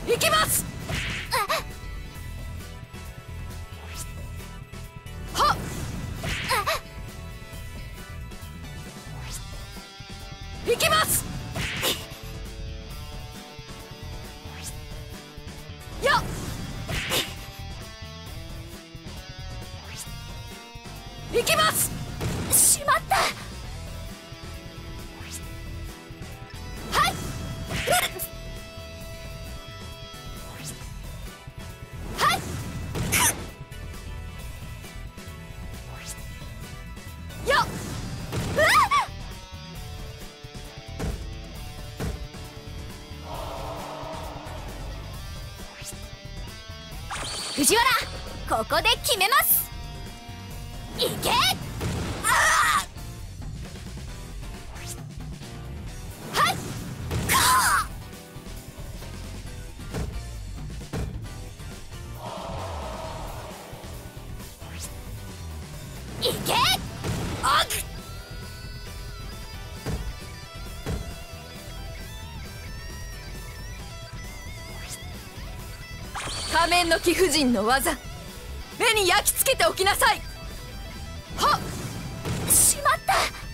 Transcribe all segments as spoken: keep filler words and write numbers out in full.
行きます。はっ。行きます。よっ。行きます。しまった。はい。はい。よっ。藤原、ここで決めます。いけ。ああ。はい。かいけ。あっ。仮面の貴婦人の技、目に焼き付けておきなさい。はっ。しまった。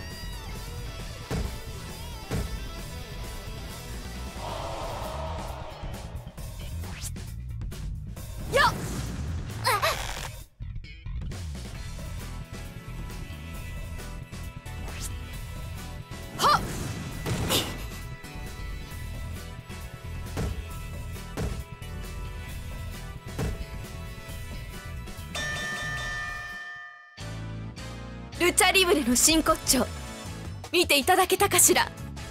よっ。はっ。ルチャリブレの真骨頂、見ていただけたかしら。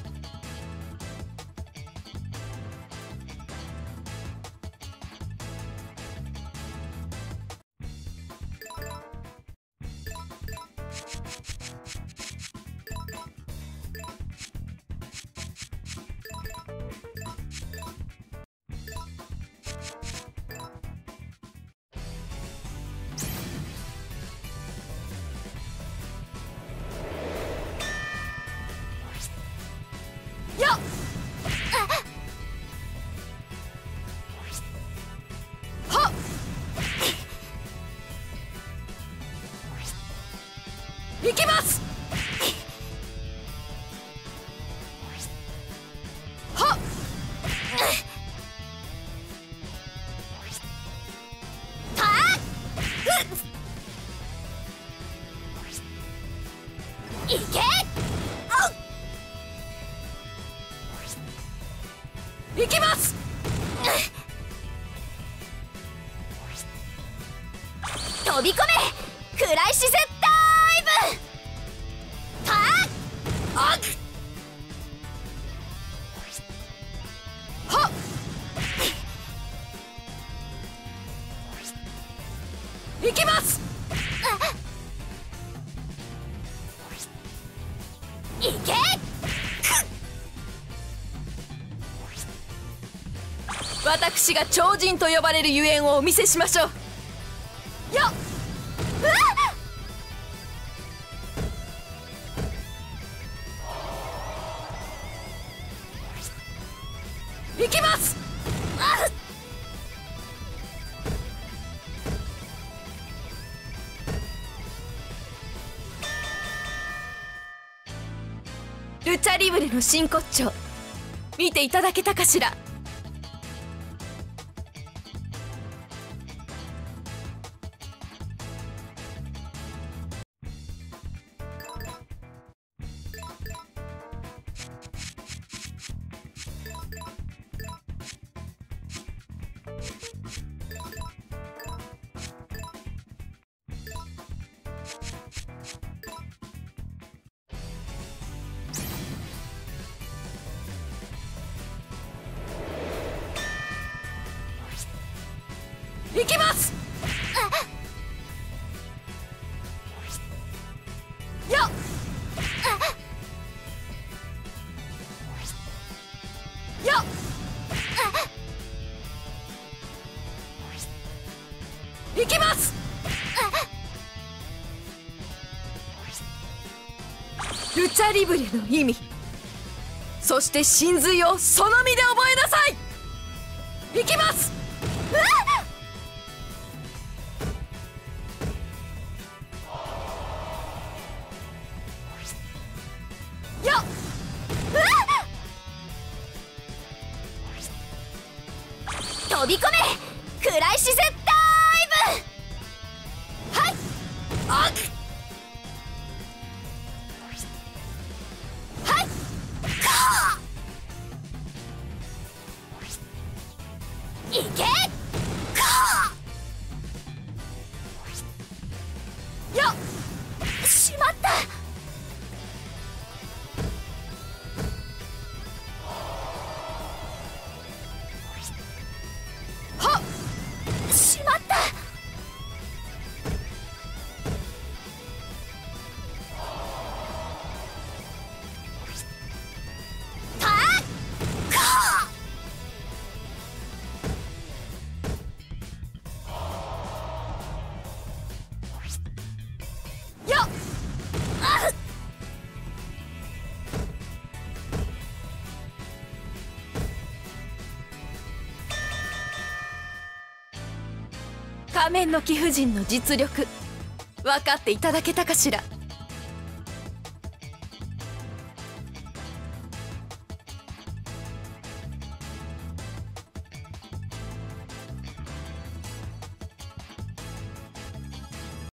よっ。はっ。行きます。はっ。たあ。いけ。行きます。飛び込めクライシスダイブ。たあ。はっ。行きます。いけ。私が超人と呼ばれるゆえんをお見せしましょう。よっ。うわっ。行きます。あっ。ルチャリブレの真骨頂、見ていただけたかしら。行きます。よっ。よっ。行きます。ルチャリブレの意味、そして真髄をその身で覚えなさい。 行きます。うわっよっ、うわっ飛び込めクライシスダイブ。はい、あっはい、かーいけ、かーよっ、しまった。はっ、しまった。たっかーよっ、あっ仮面の貴婦人の実力分かっていただけたかしら。